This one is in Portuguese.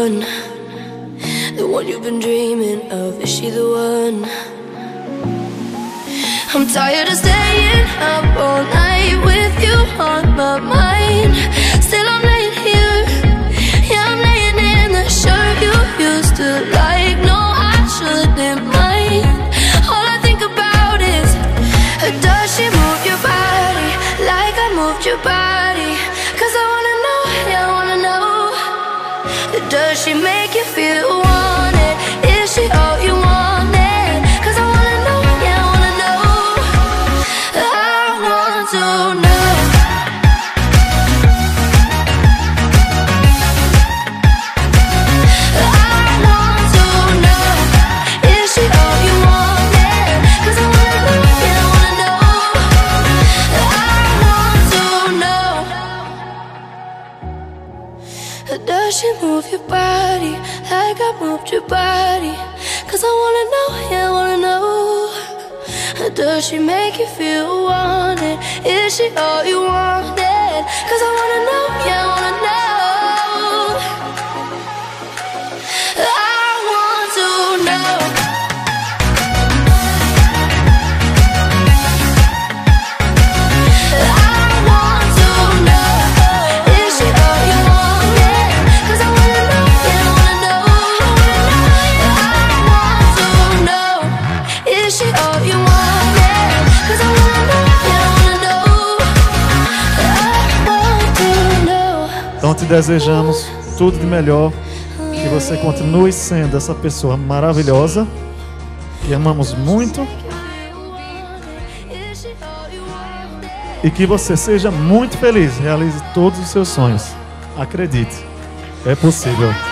one? The one you've been dreaming of, is she the one? I'm tired of staying up all night with you on my mind. Still I'm laying here, yeah, I'm laying in the shirt you used to like. No, I shouldn't mind. All I think about is, does she move your body like I moved your body? Cause I wanna know, yeah, I wanna know. Does she make you feel wanted? Is she all you wanted? Cause I wanna know, yeah, I wanna know. I want to know. I want to know. Is she all you wanted? Cause I wanna know, yeah, I wanna know. I want to know. Does she move your body like I moved your body? Cause I wanna know, yeah, I wanna know. Does she make you feel wanted? Is she all you wanted? Cause I wanna know, yeah, I wanna know. I want to know. I want to know. Is she all you wanted? Cause I wanna know, yeah, I wanna know. I want to know. Is she all you wanted? Cause I wanna know, yeah, I wanna know. I want to know. Então te desejamos tudo de melhor, que você continue sendo essa pessoa maravilhosa, que amamos muito, e que você seja muito feliz, realize todos os seus sonhos. Acredite, é possível.